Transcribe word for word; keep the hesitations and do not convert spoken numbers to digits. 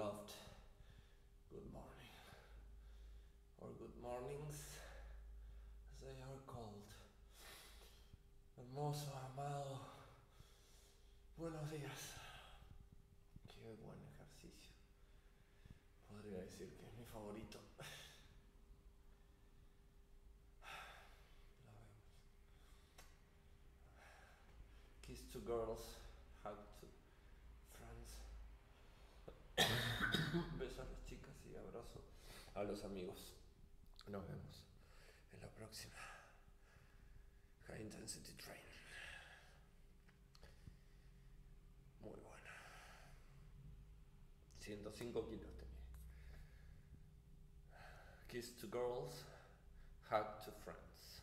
beloved. Good morning. Or good mornings, as they are called. Hermoso, amado. Buenos días. Qué buen ejercicio. Podría decir que es mi favorito. Lo vemos. Kiss to girls, hug to friends. Beso a las chicas y abrazo a los amigos. Nos vemos en la próxima High Intensity Training. Muy buena. ciento cinco kilos tenía. Kiss to girls, hug to friends.